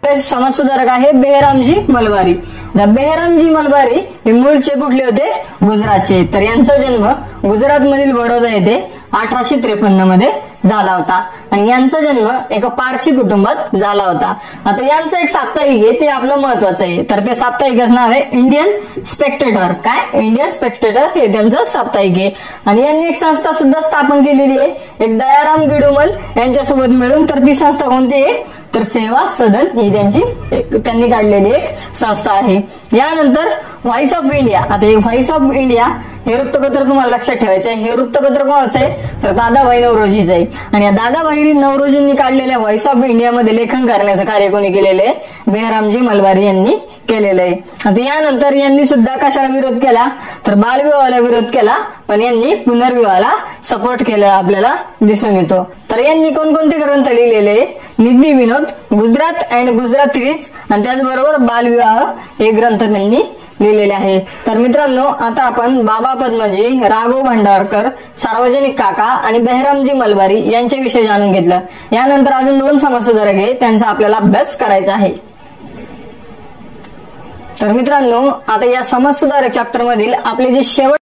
आपले समाजसुधारक आहे बेहरामजी मलबारी. बेहरामजी मलबारी हे मूळचे कुठले होते? गुजरातचे. तर यांचा जन्म गुजरात मधील बडोदा येथे 1853 मध्ये झाला होता आणि यांचा जन्म एका पारशी कुटुंबात झाला होता. आता यांचं एक साप्ताहिक आहे ते आपलं महत्वाचं आहे. तर ते साप्ताहिकाचं नाव आहे इंडियन स्पेक्टेटर. काय? इंडियन स्पेक्टेटर हे त्यांचं साप्ताहिक आहे. आणि यांनी एक संस्था सुद्धा स्थापन केलेली आहे, एक दयाराम गिडुमल यांच्यासोबत मिळून. तर ती संस्था कोणती आहे? तर सेवा सदन ही त्यांनी काढलेली एक संस्था आहे. यानंतर व्हॉइस ऑफ इंडिया. आता हे व्हॉइस ऑफ इंडिया हे वृत्तपत्र तुम्हाला लक्षात ठेवायचं आहे. हे वृत्तपत्र कोणाचं आहे? तर दादाभाई नौरोजीचं आहे. आणि या दादाभाई नौरोजींनी काढलेल्या व्हॉइस ऑफ इंडिया मध्ये लेखन करण्याचं कार्य कोणी केलेलं आहे? बेहरामजी मलबारी यांनी केलेलं आहे. आता यानंतर यांनी सुद्धा कशाला विरोध केला? तर बालविवाहाला विरोध केला, पण यांनी पुनर्विवाहाला सपोर्ट केला आपल्याला दिसून येतो. तर यांनी कोणकोणते ग्रंथ लिहिलेले? निधी विनोद, गुजरात अँड गुजरातीज आणि त्याचबरोबर बालविवाह हे ग्रंथ त्यांनी लिहिलेले आहे. तर मित्रांनो, आता आपण बाबा पद्मजी, राघव भांडारकर, सार्वजनिक काका आणि बेहरामजी मलबारी यांच्याविषयी जाणून घेतलं. यानंतर अजून 2 समाजसुधारक आहे, त्यांचा आपल्याला अभ्यास करायचा आहे. तर मित्रांनो, आता या समाजसुधारक चॅप्टर मधील आपले जे शेवट